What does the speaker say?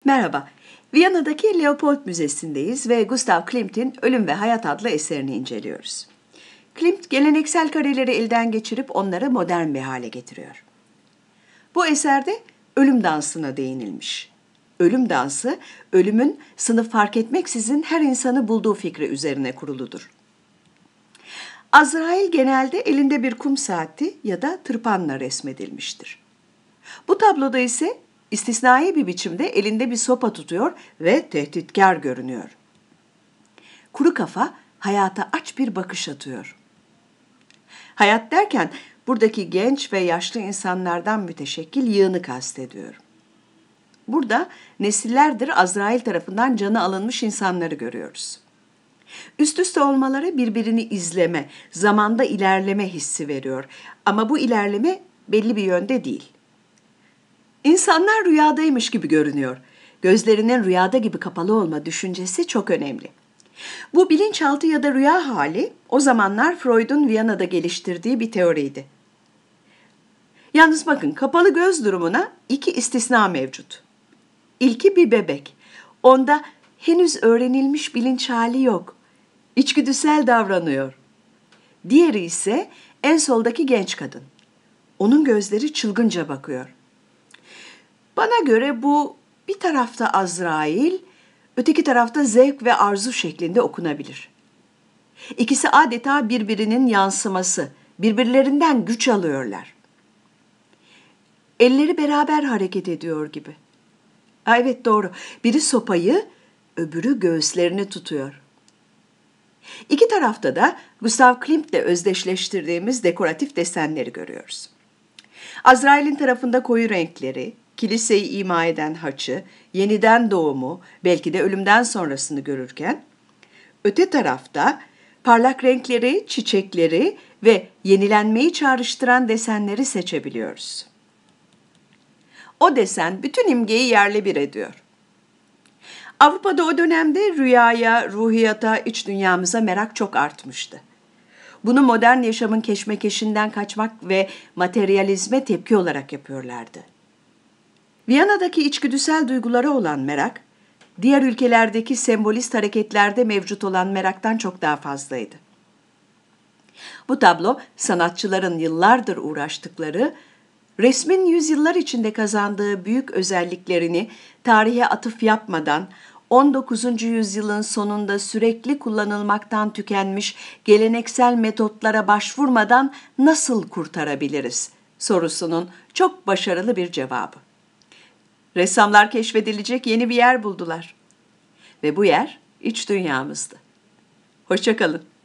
Merhaba, Viyana'daki Leopold Müzesi'ndeyiz ve Gustav Klimt'in Ölüm ve Hayat adlı eserini inceliyoruz. Klimt, geleneksel kareleri elden geçirip onları modern bir hale getiriyor. Bu eserde ölüm dansına değinilmiş. Ölüm dansı, ölümün sınıf fark etmeksizin her insanı bulduğu fikri üzerine kuruludur. Azrail genelde elinde bir kum saati ya da tırpanla resmedilmiştir. Bu tabloda ise istisnai bir biçimde elinde bir sopa tutuyor ve tehditkar görünüyor. Kuru kafa hayata aç bir bakış atıyor. Hayat derken buradaki genç ve yaşlı insanlardan müteşekkil yığını kastediyor. Burada nesillerdir Azrail tarafından canı alınmış insanları görüyoruz. Üst üste olmaları birbirini izleme, zamanda ilerleme hissi veriyor. Ama bu ilerleme belli bir yönde değil. İnsanlar rüyadaymış gibi görünüyor. Gözlerinin rüyada gibi kapalı olma düşüncesi çok önemli. Bu bilinçaltı ya da rüya hali o zamanlar Freud'un Viyana'da geliştirdiği bir teoriydi. Yalnız bakın, kapalı göz durumuna iki istisna mevcut. İlki bir bebek. Onda henüz öğrenilmiş bilinç hali yok. İçgüdüsel davranıyor. Diğeri ise en soldaki genç kadın. Onun gözleri çılgınca bakıyor. Bana göre bu bir tarafta Azrail, öteki tarafta zevk ve arzu şeklinde okunabilir. İkisi adeta birbirinin yansıması, birbirlerinden güç alıyorlar. Elleri beraber hareket ediyor gibi. Evet, doğru. Biri sopayı, öbürü göğüslerini tutuyor. İki tarafta da Gustav Klimt'le özdeşleştirdiğimiz dekoratif desenleri görüyoruz. Azrail'in tarafında koyu renkleri, kiliseyi ima eden haçı, yeniden doğumu, belki de ölümden sonrasını görürken, öte tarafta parlak renkleri, çiçekleri ve yenilenmeyi çağrıştıran desenleri seçebiliyoruz. O desen bütün imgeyi yerle bir ediyor. Avrupa'da o dönemde rüyaya, ruhiyata, iç dünyamıza merak çok artmıştı. Bunu modern yaşamın keşmekeşinden kaçmak ve materyalizme tepki olarak yapıyorlardı. Viyana'daki içgüdüsel duygulara olan merak, diğer ülkelerdeki sembolist hareketlerde mevcut olan meraktan çok daha fazlaydı. Bu tablo, sanatçıların yıllardır uğraştıkları, resmin yüzyıllar içinde kazandığı büyük özelliklerini tarihe atıf yapmadan, 19. yüzyılın sonunda sürekli kullanılmaktan tükenmiş geleneksel metotlara başvurmadan nasıl kurtarabiliriz sorusunun çok başarılı bir cevabı. Ressamlar keşfedilecek yeni bir yer buldular. Ve bu yer iç dünyamızdı. Hoşça kalın.